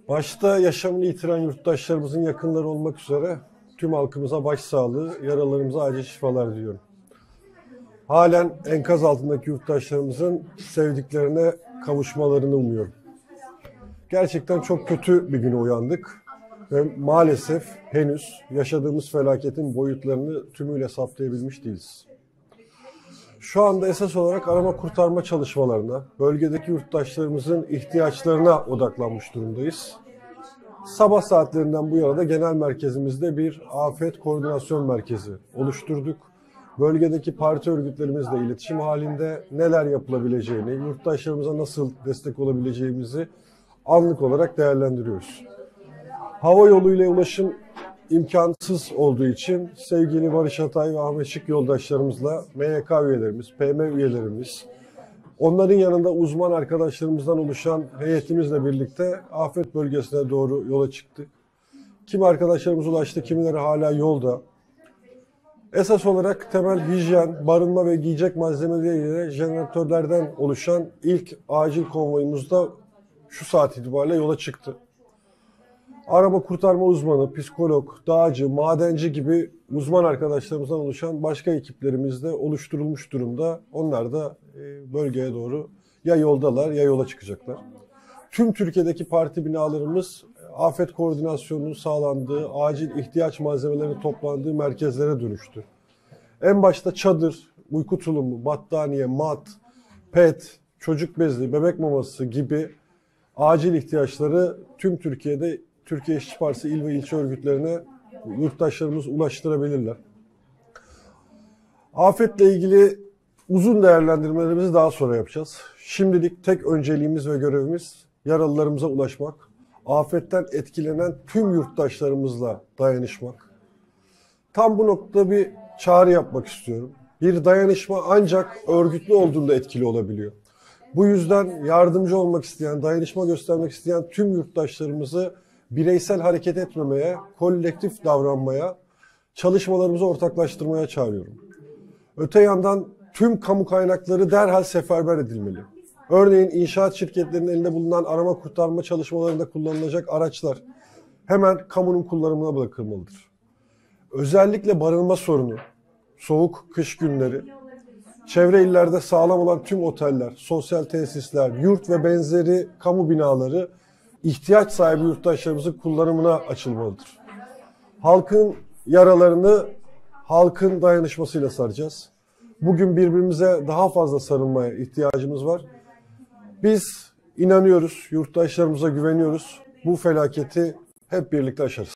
Başta yaşamını yitiren yurttaşlarımızın yakınları olmak üzere tüm halkımıza başsağlığı, yaralarımıza acil şifalar diliyorum. Halen enkaz altındaki yurttaşlarımızın sevdiklerine kavuşmalarını umuyorum. Gerçekten çok kötü bir güne uyandık ve maalesef henüz yaşadığımız felaketin boyutlarını tümüyle saptayabilmiş değiliz. Şu anda esas olarak arama kurtarma çalışmalarına, bölgedeki yurttaşlarımızın ihtiyaçlarına odaklanmış durumdayız. Sabah saatlerinden bu yana da genel merkezimizde bir afet koordinasyon merkezi oluşturduk. Bölgedeki parti örgütlerimizle iletişim halinde neler yapılabileceğini, yurttaşlarımıza nasıl destek olabileceğimizi anlık olarak değerlendiriyoruz. Hava yoluyla ulaşım imkansız olduğu için sevgili Barış Atay ve Ahmet Şık yoldaşlarımızla MYK üyelerimiz, PM üyelerimiz, onların yanında uzman arkadaşlarımızdan oluşan heyetimizle birlikte afet bölgesine doğru yola çıktık. Kimi arkadaşlarımız ulaştı, kimileri hala yolda. Esas olarak temel hijyen, barınma ve giyecek malzemeleriyle jeneratörlerden oluşan ilk acil konvoyumuzda şu saat itibariyle yola çıktı. Arama kurtarma uzmanı, psikolog, dağcı, madenci gibi uzman arkadaşlarımızdan oluşan başka ekiplerimiz de oluşturulmuş durumda. Onlar da bölgeye doğru ya yoldalar ya yola çıkacaklar. Tüm Türkiye'deki parti binalarımız afet koordinasyonunun sağlandığı, acil ihtiyaç malzemelerinin toplandığı merkezlere dönüştü. En başta çadır, uyku tulumu, battaniye, mat, pet, çocuk bezi, bebek maması gibi acil ihtiyaçları tüm Türkiye'de Türkiye İşçi Partisi il ve ilçe örgütlerine yurttaşlarımız ulaştırabilirler. Afetle ilgili uzun değerlendirmelerimizi daha sonra yapacağız. Şimdilik tek önceliğimiz ve görevimiz yaralılarımıza ulaşmak, afetten etkilenen tüm yurttaşlarımızla dayanışmak. Tam bu noktada bir çağrı yapmak istiyorum. Bir dayanışma ancak örgütlü olduğunda etkili olabiliyor. Bu yüzden yardımcı olmak isteyen, dayanışma göstermek isteyen tüm yurttaşlarımızı bireysel hareket etmemeye, kolektif davranmaya, çalışmalarımızı ortaklaştırmaya çağırıyorum. Öte yandan tüm kamu kaynakları derhal seferber edilmeli. Örneğin inşaat şirketlerinin elinde bulunan arama kurtarma çalışmalarında kullanılacak araçlar hemen kamunun kullanımına bırakılmalıdır. Özellikle barınma sorunu, soğuk kış günleri, çevre illerde sağlam olan tüm oteller, sosyal tesisler, yurt ve benzeri kamu binaları ihtiyaç sahibi yurttaşlarımızın kullanımına açılmalıdır. Halkın yaralarını halkın dayanışmasıyla saracağız. Bugün birbirimize daha fazla sarılmaya ihtiyacımız var. Biz inanıyoruz, yurttaşlarımıza güveniyoruz. Bu felaketi hep birlikte aşarız.